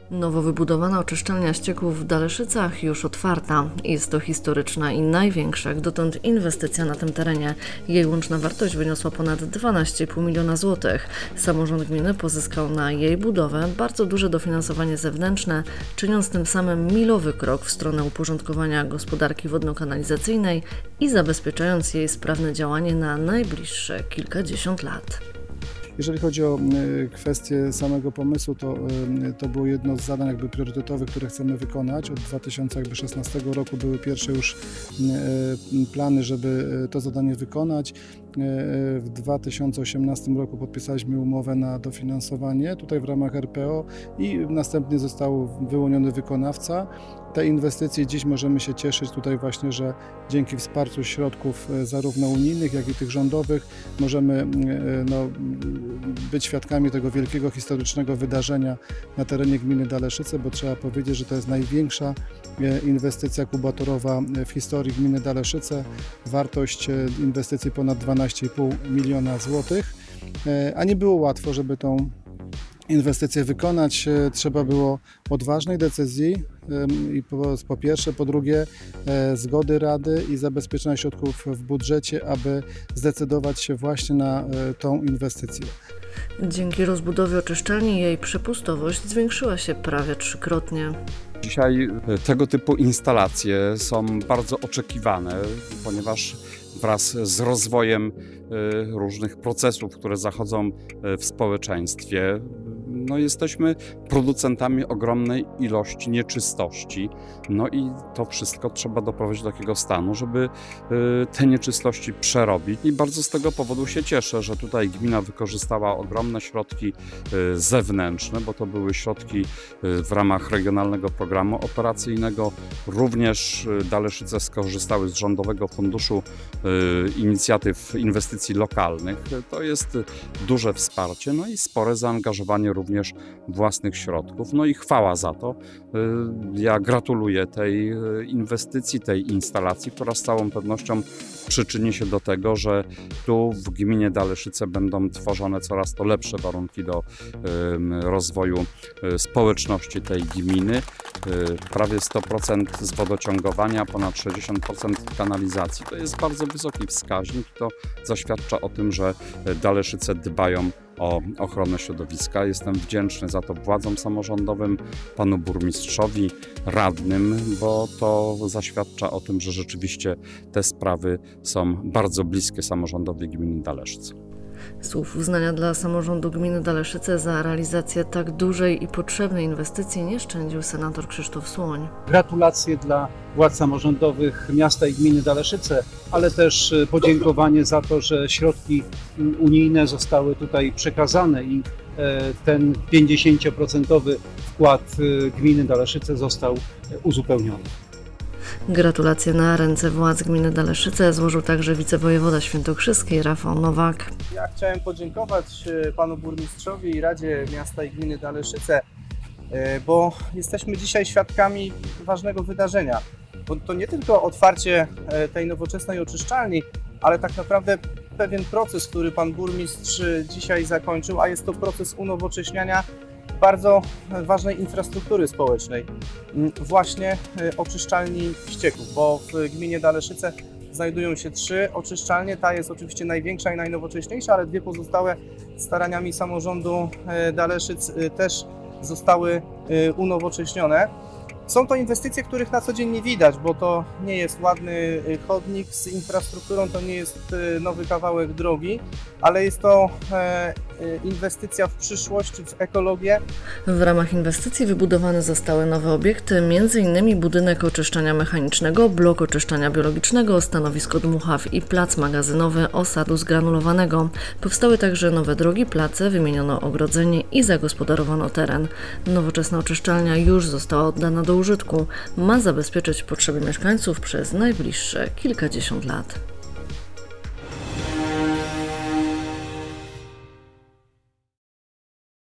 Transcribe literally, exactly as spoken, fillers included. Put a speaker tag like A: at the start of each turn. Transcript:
A: Nowo wybudowana oczyszczalnia ścieków w Daleszycach już otwarta. Jest to historyczna i największa jak dotąd inwestycja na tym terenie. Jej łączna wartość wyniosła ponad dwanaście i pół miliona złotych. Samorząd gminy pozyskał na jej budowę bardzo duże dofinansowanie zewnętrzne, czyniąc tym samym milowy krok w stronę uporządkowania gospodarki wodno-kanalizacyjnej i zabezpieczając jej sprawne działanie na najbliższe kilkadziesiąt lat.
B: Jeżeli chodzi o kwestię samego pomysłu, to, to było jedno z zadań jakby priorytetowych, które chcemy wykonać. Od dwa tysiące szesnastego roku były pierwsze już plany, żeby to zadanie wykonać. W dwa tysiące osiemnastym roku podpisaliśmy umowę na dofinansowanie tutaj w ramach R P O i następnie został wyłoniony wykonawca. Te inwestycje dziś możemy się cieszyć tutaj właśnie, że dzięki wsparciu środków zarówno unijnych, jak i tych rządowych możemy no, być świadkami tego wielkiego historycznego wydarzenia na terenie gminy Daleszyce, bo trzeba powiedzieć, że to jest największa inwestycja kubatorowa w historii gminy Daleszyce. Wartość inwestycji ponad dwanaście i pół miliona złotych, a nie było łatwo, żeby tą inwestycję wykonać. Trzeba było odważnej decyzji i po, po pierwsze, po drugie zgody Rady i zabezpieczenia środków w budżecie, aby zdecydować się właśnie na tą inwestycję.
A: Dzięki rozbudowie oczyszczalni jej przepustowość zwiększyła się prawie trzykrotnie.
C: Dzisiaj tego typu instalacje są bardzo oczekiwane, ponieważ wraz z rozwojem różnych procesów, które zachodzą w społeczeństwie, no jesteśmy producentami ogromnej ilości nieczystości. No i to wszystko trzeba doprowadzić do takiego stanu, żeby te nieczystości przerobić. I bardzo z tego powodu się cieszę, że tutaj gmina wykorzystała ogromne środki zewnętrzne, bo to były środki w ramach Regionalnego Programu Operacyjnego. Również Daleszyce skorzystały z Rządowego Funduszu Inicjatyw Inwestycji Lokalnych. To jest duże wsparcie, no i spore zaangażowanie również własnych środków. No i chwała za to. Ja gratuluję tej inwestycji, tej instalacji, która z całą pewnością przyczyni się do tego, że tu w gminie Daleszyce będą tworzone coraz to lepsze warunki do rozwoju społeczności tej gminy. Prawie sto procent z wodociągowania, ponad sześćdziesiąt procent kanalizacji. To jest bardzo wysoki wskaźnik. To zaświadcza o tym, że Daleszyce dbają o ochronę środowiska. Jestem wdzięczny za to władzom samorządowym, panu burmistrzowi, radnym, bo to zaświadcza o tym, że rzeczywiście te sprawy są bardzo bliskie samorządowi gminy Daleszyce.
A: Słów uznania dla samorządu gminy Daleszyce za realizację tak dużej i potrzebnej inwestycji nie szczędził senator Krzysztof Słoń.
D: Gratulacje dla władz samorządowych miasta i gminy Daleszyce, ale też podziękowanie za to, że środki unijne zostały tutaj przekazane i ten pięćdziesięcioprocentowy wkład gminy Daleszyce został uzupełniony.
A: Gratulacje na ręce władz gminy Daleszyce złożył także wicewojewoda świętokrzyski Rafał Nowak.
E: Ja chciałem podziękować panu burmistrzowi i Radzie Miasta i Gminy Daleszyce, bo jesteśmy dzisiaj świadkami ważnego wydarzenia. Bo to nie tylko otwarcie tej nowoczesnej oczyszczalni, ale tak naprawdę pewien proces, który pan burmistrz dzisiaj zakończył, a jest to proces unowocześniania bardzo ważnej infrastruktury społecznej, właśnie oczyszczalni ścieków, bo w gminie Daleszyce znajdują się trzy oczyszczalnie. Ta jest oczywiście największa i najnowocześniejsza, ale dwie pozostałe staraniami samorządu Daleszyc też zostały unowocześnione. Są to inwestycje, których na co dzień nie widać, bo to nie jest ładny chodnik z infrastrukturą, to nie jest nowy kawałek drogi, ale jest to inwestycja w przyszłość, w ekologię.
A: W ramach inwestycji wybudowane zostały nowe obiekty, między innymi budynek oczyszczania mechanicznego, blok oczyszczania biologicznego, stanowisko dmuchaw i plac magazynowy osadu zgranulowanego. Powstały także nowe drogi, place, wymieniono ogrodzenie i zagospodarowano teren. Nowoczesna oczyszczalnia już została oddana do użytku. Ma zabezpieczyć potrzeby mieszkańców przez najbliższe kilkadziesiąt lat.